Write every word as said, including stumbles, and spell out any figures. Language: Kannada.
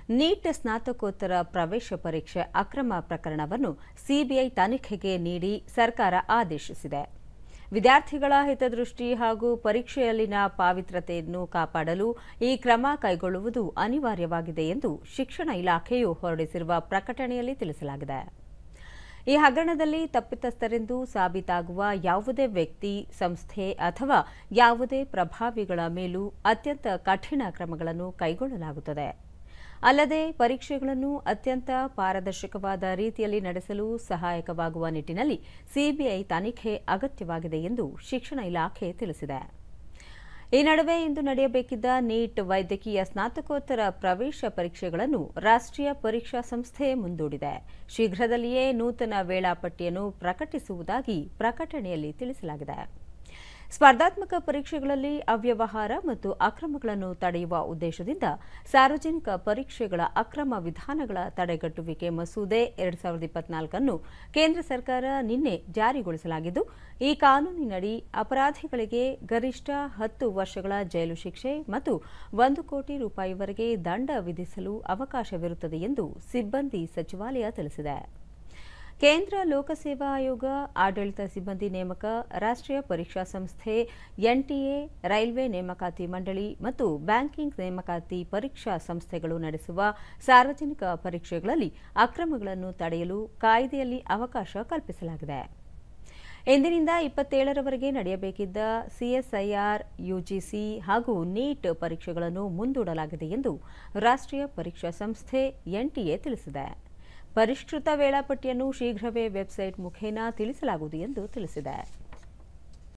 ನೀಟ್ ಸ್ನಾತಕೋತ್ತರ ಪ್ರವೇಶ ಪರೀಕ್ಷೆ ಅಕ್ರಮ ಪ್ರಕರಣವನ್ನು ಸಿಬಿಐ ತನಿಖೆಗೆ ನೀಡಿ ಸರ್ಕಾರ ಆದೇಶಿಸಿದೆ. ವಿದ್ಯಾರ್ಥಿಗಳ ಹಿತದೃಷ್ಟಿ ಹಾಗೂ ಪರೀಕ್ಷೆಯಲ್ಲಿನ ಪಾವಿತ್ರತೆಯನ್ನು ಕಾಪಾಡಲು ಈ ಕ್ರಮ ಕೈಗೊಳ್ಳುವುದು ಅನಿವಾರ್ಯವಾಗಿದೆ ಎಂದು ಶಿಕ್ಷಣ ಇಲಾಖೆಯು ಹೊರಡಿಸಿರುವ ಪ್ರಕಟಣೆಯಲ್ಲಿ ತಿಳಿಸಲಾಗಿದೆ. ಈ ಹಗರಣದಲ್ಲಿ ತಪ್ಪಿತಸ್ಥರೆಂದು ಸಾಬೀತಾಗುವ ಯಾವುದೇ ವ್ಯಕ್ತಿ, ಸಂಸ್ಥೆ ಅಥವಾ ಯಾವುದೇ ಪ್ರಭಾವಿಗಳ ಮೇಲೂ ಅತ್ಯಂತ ಕಠಿಣ ಕ್ರಮಗಳನ್ನು ಕೈಗೊಳ್ಳಲಾಗುತ್ತದೆ. ಅಲ್ಲದೆ ಪರೀಕ್ಷೆಗಳನ್ನು ಅತ್ಯಂತ ಪಾರದರ್ಶಕವಾದ ರೀತಿಯಲ್ಲಿ ನಡೆಸಲು ಸಹಾಯಕವಾಗುವ ನಿಟ್ಟಿನಲ್ಲಿ ಸಿಬಿಐ ತನಿಖೆ ಅಗತ್ಯವಾಗಿದೆ ಎಂದು ಶಿಕ್ಷಣ ಇಲಾಖೆ ತಿಳಿಸಿದೆ. ಈ ನಡುವೆ ಇಂದು ನಡೆಯಬೇಕಿದ್ದ ನೀಟ್ ವೈದ್ಯಕೀಯ ಸ್ನಾತಕೋತ್ತರ ಪ್ರವೇಶ ಪರೀಕ್ಷೆಗಳನ್ನು ರಾಷ್ಟ್ರೀಯ ಪರೀಕ್ಷಾ ಸಂಸ್ಥೆ ಮುಂದೂಡಿದೆ. ಶೀಘ್ರದಲ್ಲಿಯೇ ನೂತನ ವೇಳಾಪಟ್ಟಿಯನ್ನು ಪ್ರಕಟಿಸುವುದಾಗಿ ಪ್ರಕಟಣೆಯಲ್ಲಿ ತಿಳಿಸಲಾಗಿದೆ. ಸ್ಪರ್ಧಾತ್ಮಕ ಪರೀಕ್ಷೆಗಳಲ್ಲಿ ಅವ್ಯವಹಾರ ಮತ್ತು ಅಕ್ರಮಗಳನ್ನು ತಡೆಯುವ ಉದ್ದೇಶದಿಂದ ಸಾರ್ವಜನಿಕ ಪರೀಕ್ಷೆಗಳ ಅಕ್ರಮ ವಿಧಾನಗಳ ತಡೆಗಟ್ಟುವಿಕೆ ಮಸೂದೆ ಎರಡು ಸಾವಿರದ ಇಪ್ಪತ್ನಾಲ್ಕನ್ನು ಕೇಂದ್ರ ಸರ್ಕಾರ ನಿನ್ನೆ ಜಾರಿಗೊಳಿಸಲಾಗಿದ್ದು, ಈ ಕಾನೂನಿನಡಿ ಅಪರಾಧಿಗಳಿಗೆ ಗರಿಷ್ಠ ಹತ್ತು ವರ್ಷಗಳ ಜೈಲು ಶಿಕ್ಷೆ ಮತ್ತು ಒಂದು ಕೋಟಿ ರೂಪಾಯಿವರೆಗೆ ದಂಡ ವಿಧಿಸಲು ಅವಕಾಶವಿರುತ್ತದೆ ಎಂದು ಸಿಬ್ಬಂದಿ ಸಚಿವಾಲಯ ತಿಳಿಸಿದೆ. ಕೇಂದ್ರ ಲೋಕಸೇವಾ ಆಯೋಗ, ಆಡಳಿತ ಸಿಬ್ಬಂದಿ ನೇಮಕ, ರಾಷ್ಟ್ರೀಯ ಪರೀಕ್ಷಾ ಸಂಸ್ಥೆ, ಎನ್ಟಿಎ, ರೈಲ್ವೆ ನೇಮಕಾತಿ ಮಂಡಳಿ ಮತ್ತು ಬ್ಯಾಂಕಿಂಗ್ ನೇಮಕಾತಿ ಪರೀಕ್ಷಾ ಸಂಸ್ಥೆಗಳು ನಡೆಸುವ ಸಾರ್ವಜನಿಕ ಪರೀಕ್ಷೆಗಳಲ್ಲಿ ಅಕ್ರಮಗಳನ್ನು ತಡೆಯಲು ಕಾಯ್ದೆಯಲ್ಲಿ ಅವಕಾಶ ಕಲ್ಪಿಸಲಾಗಿದೆ. ಇಂದಿನಿಂದ ಇಪ್ಪತ್ತೇಳರವರೆಗೆ ನಡೆಯಬೇಕಿದ್ದ ಸಿಎಸ್ಐಆರ್, ಯುಜಿಸಿ ಹಾಗೂ ನೀಟ್ ಪರೀಕ್ಷೆಗಳನ್ನು ಮುಂದೂಡಲಾಗಿದೆ ಎಂದು ರಾಷ್ಟ್ರೀಯ ಪರೀಕ್ಷಾ ಸಂಸ್ಥೆ ಎನ್ಟಿಎ ತಿಳಿಸಿದೆ. ಪರಿಷ್ಕೃತ ವೇಳಾಪಟ್ಟಿಯನ್ನು ಶೀಘ್ರವೇ ವೆಬ್ಸೈಟ್ ಮುಖೇನ ತಿಳಿಸಲಾಗುವುದು ಎಂದು ತಿಳಿಸಿದೆ.